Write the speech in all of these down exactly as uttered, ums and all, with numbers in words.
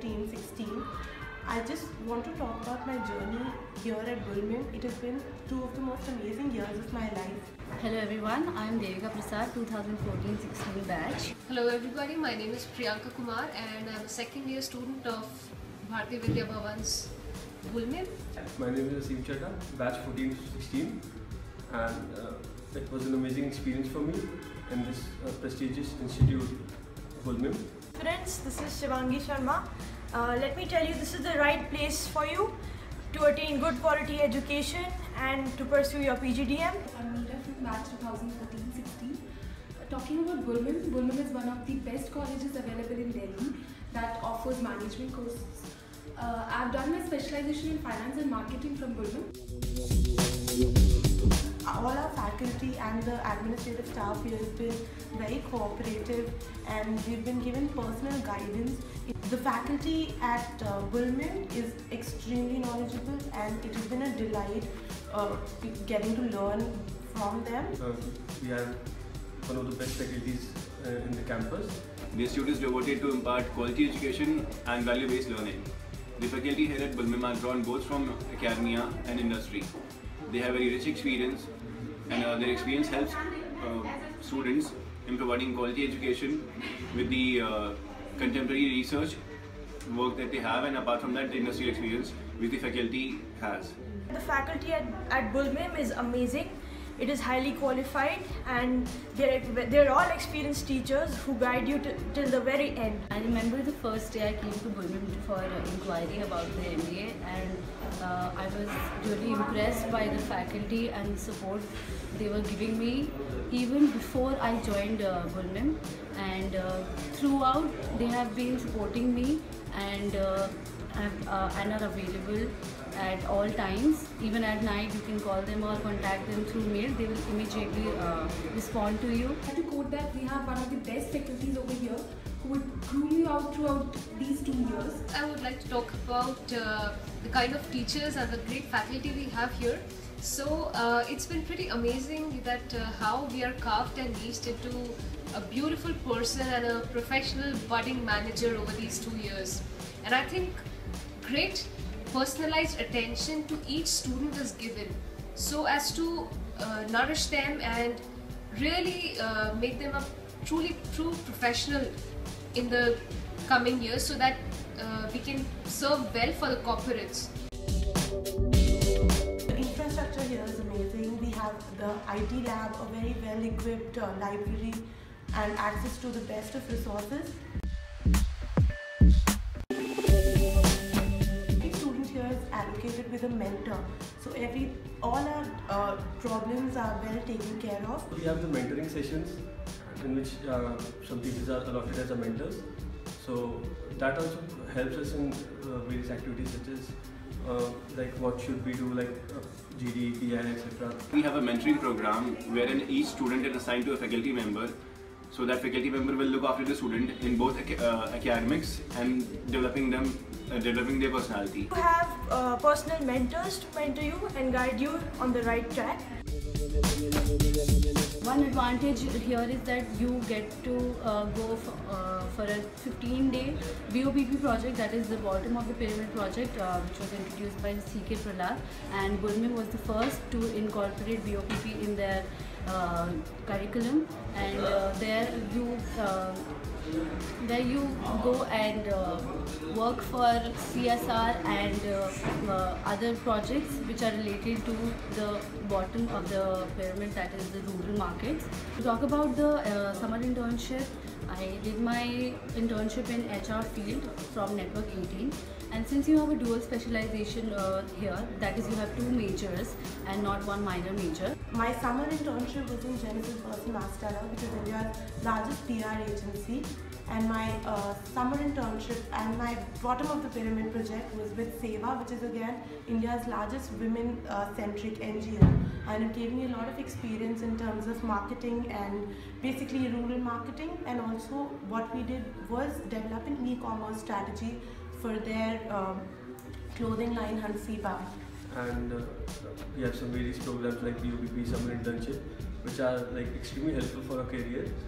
fourteen sixteen. I just want to talk about my journey here at Bulmim. It has been two of the most amazing years of my life. Hello everyone, I am Devika Prasad, twenty fourteen sixteen batch. Hello everybody, my name is Priyanka Kumar and I am a second year student of Bharatiya Vidya Bhavan's Bulmim. My name is Asim Chadha, batch fourteen sixteen, and uh, it was an amazing experience for me in this uh, prestigious institute, Bulmim. Friends, this is Shivangi Sharma. Uh, let me tell you, this is the right place for you to attain good quality education and to pursue your P G D M. I'm Meera from batch twenty fourteen sixteen. Uh, talking about Bulmim, Bulmim is one of the best colleges available in Delhi that offers management courses. Uh, I've done my specialization in finance and marketing from Bulmim. All our faculty and the administrative staff here has been very cooperative, and we've been given personal guidance. The faculty at uh, Bulmim is extremely knowledgeable, and it has been a delight uh, getting to learn from them. Uh, we have one of the best faculties uh, in the campus. The institute is devoted to impart quality education and value-based learning. The faculty here at Bulmim are drawn both from academia and industry. They have very rich experience, and uh, their experience helps uh, students in providing quality education with the uh, contemporary research work that they have, and apart from that, the industry experience which the faculty has. The faculty at, at Bulmim is amazing. It is highly qualified, and they're, they're all experienced teachers who guide you to, till the very end. I remember the first day I came to Bulmim for uh, inquiry about the M B A, and uh, I was really impressed by the faculty and the support they were giving me even before I joined uh, Bulmim, and uh, throughout they have been supporting me and, uh, have, uh, and are available at all times. Even at night you can call them or contact them through mail. They will immediately uh, respond to you. I have to quote that we have one of the best faculties over here who would groom you out throughout these two years. I would like to talk about uh, the kind of teachers and the great faculty we have here. So uh, it's been pretty amazing that uh, how we are carved and niche into a beautiful person and a professional budding manager over these two years. And I think great personalized attention to each student is given so as to uh, nourish them and really uh, make them a truly true professional in the coming years, so that uh, we can serve well for the corporates. The infrastructure here is amazing. We have the I T lab, a very well equipped uh, library, and access to the best of resources. Allocated with a mentor, so every all our uh, problems are well taken care of. We have the mentoring sessions in which uh, some teachers are allotted as a mentors. So that also helps us in uh, various activities such as uh, like what should we do, like uh, G D, P I, et cetera. We have a mentoring program wherein each student is assigned to a faculty member. So that faculty member will look after the student in both uh, academics and developing them, uh, developing their personality. You have uh, personal mentors to mentor you and guide you on the right track. One advantage here is that you get to uh, go for, uh, for a fifteen day B O P P project, that is the bottom of the pyramid project, uh, which was introduced by C K Prahlad, and Bulmim was the first to incorporate B O P P in their uh, curriculum, and uh, there you uh, there you go and uh, work for C S R and uh, uh, other projects which are related to the bottom of the pyramid, that is the rural markets. To talk about the uh, summer internship, I did my internship in H R field from Network eighteen, and since you have a dual specialization uh, here, that is you have two majors and not one minor major. My summer internship was in Genesis Person Mastella, which is India's largest P R agency, and my uh, summer internship and my bottom of the pyramid project was with Seva, which is again India's largest women-centric uh, N G O, and it gave me a lot of experience in terms of marketing and basically rural marketing, and also what we did was develop an e-commerce strategy for their um, clothing line Hansiba. And uh, we have some various programs like B O P P, summer internship, which are like extremely helpful for our career.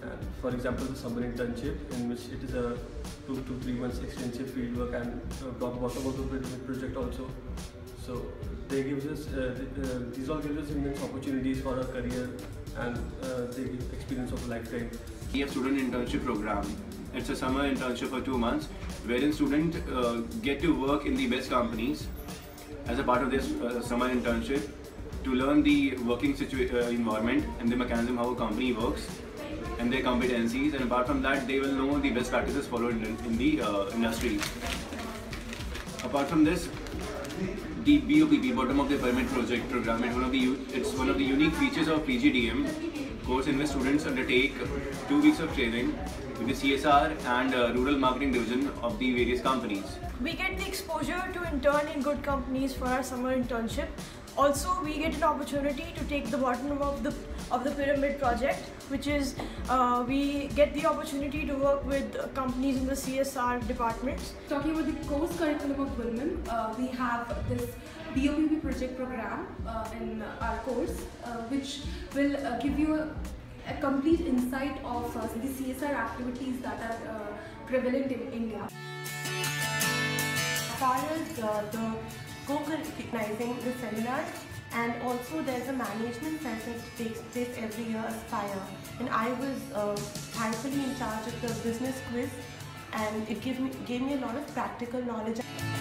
And for example, the summer internship, in which it is a two to three months extensive fieldwork and uh, bottom of the project also. So they give us uh, uh, these all give us immense opportunities for our career, and uh, they give experience of a lifetime. We have student internship program. It's a summer internship for two months, wherein students uh, get to work in the best companies as a part of this uh, summer internship to learn the working situa uh, environment and the mechanism how a company works and their competencies. And apart from that, they will know the best practices followed in, in the uh, industry. Apart from this, the B O P P, Bottom of the Pyramid Project program, is one of the it's one of the unique features of P G D M course, in which students undertake two weeks of training with the C S R and uh, rural marketing division of the various companies. We get the exposure to intern in good companies for our summer internship. Also, we get an opportunity to take the bottom of the of the pyramid project, which is uh, we get the opportunity to work with uh, companies in the C S R departments. Talking about the course curriculum of Bulmen, uh, we have this B O P P project program uh, in our course, uh, which will uh, give you a, a complete insight of uh, the C S R activities that are uh, prevalent in India. As far as uh, the co-recognizing the seminars, and also there's a management session that takes place every year, Aspire, and I was uh, thankfully in charge of the business quiz, and it gave me, gave me a lot of practical knowledge.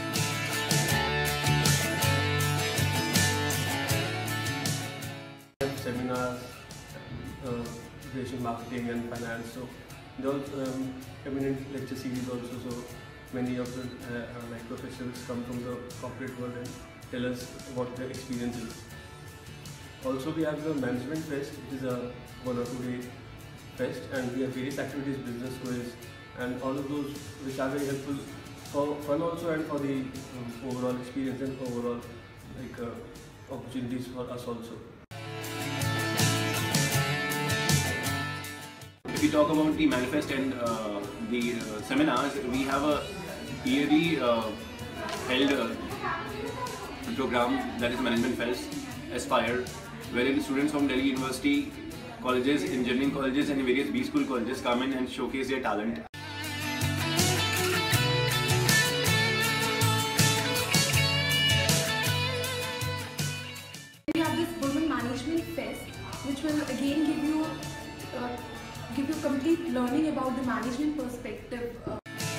Seminars, uh, relation marketing and finance, so those um, eminent lecture series also, so many of the uh, uh, like professionals come from the corporate world and tell us what their experience is. Also, we have the Management Fest. It is a one or two day fest, and we have various activities, business quiz, and all of those which are very helpful for fun also, and for the um, overall experience and overall like uh, opportunities for us also. If we talk about the manifest and uh, the uh, seminars, we have a yearly uh, held uh, program, that is Management Fest, Aspire, wherein students from Delhi University colleges, engineering colleges and various B school colleges come in and showcase their talent. We have this Bulmen Management Fest, which will again give you uh, give you complete learning about the management perspective. Uh,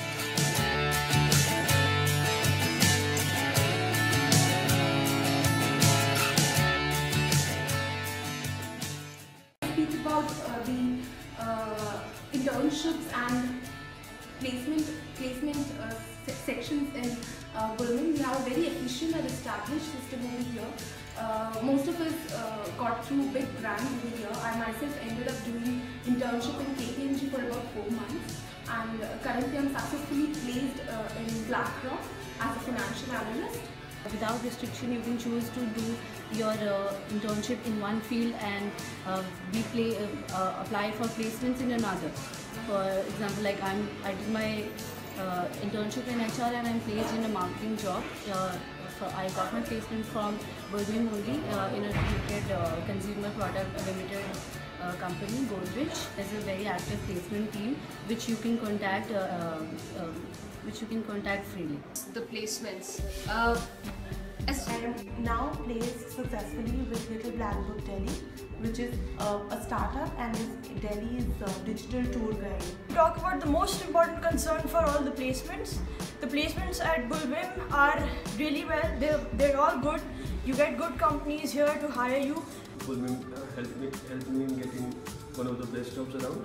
speak about uh, the uh, internships and placement placement uh, se sections in uh, Bulmen. We have a very efficient and established system over here. Uh, most of us uh, got through big brands over here. I myself ended up doing internship in K P M G for about four months, and uh, currently I'm successfully placed uh, in BlackRock as a financial analyst. Without restriction, you can choose to do your uh, internship in one field and uh, be play, uh, uh, apply for placements in another. For example, like I'm, I did my uh, internship in H R and I'm placed in a marketing job. Uh, so I got my placement from Bulmen only uh, in a limited uh, consumer product limited uh, company, Godrej. There's a very active placement team which you can contact. Uh, uh, um, which you can contact freely. The placements. Uh, as I am now placed successfully with Little Black Book Delhi, which is uh, a startup and is Delhi's uh, digital tour guide. Talk about the most important concern for all the placements. The placements at Bulmen are really well. They're, they're all good. You get good companies here to hire you. Bulmen uh, helped me helped me in getting one of the best jobs around.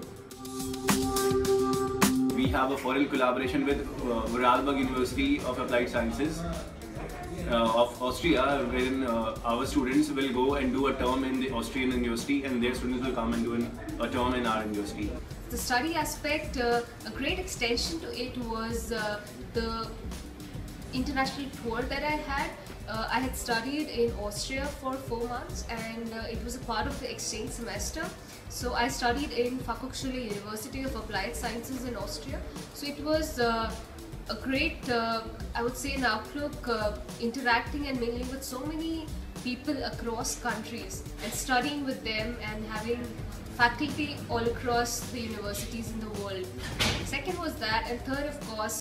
We have a foreign collaboration with uh, Vorarlberg University of Applied Sciences uh, of Austria, wherein uh, our students will go and do a term in the Austrian university, and their students will come and do an, a term in our university. the study aspect, uh, a great extension to it was uh, the international tour that I had. Uh, I had studied in Austria for four months and uh, it was a part of the exchange semester. So I studied in Fachhochschule University of Applied Sciences in Austria. So it was uh, a great, uh, I would say, an outlook, uh, interacting and mingling with so many people across countries and studying with them and having faculty all across the universities in the world. Second was that, and third, of course,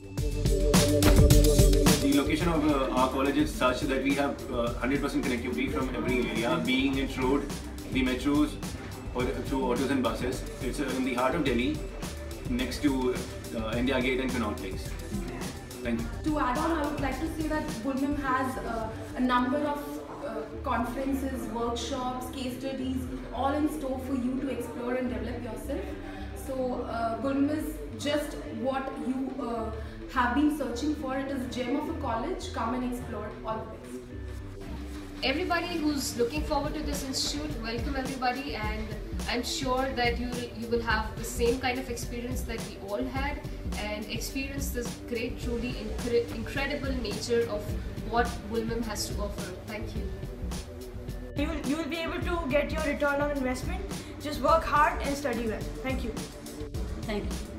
the location of uh, our college is such that we have uh, one hundred percent connectivity from every area, being it road, the metros, or through autos and buses. It's uh, in the heart of Delhi, next to uh, India Gate and Connaught Place. Thank you. To add on, I would like to say that BULMIM has uh, a number of uh, conferences, workshops, case studies, all in store for you to explore and develop yourself. So uh, BULMIM is just what you uh, have been searching for. It is a gem of a college. Come and explore. All the best. Everybody who's looking forward to this institute, welcome everybody, and I'm sure that you you will have the same kind of experience that we all had, and experience this great, truly incre incredible nature of what BULMIM has to offer. Thank you. You will, you will be able to get your return on investment. Just work hard and study well. Thank you. Thank you.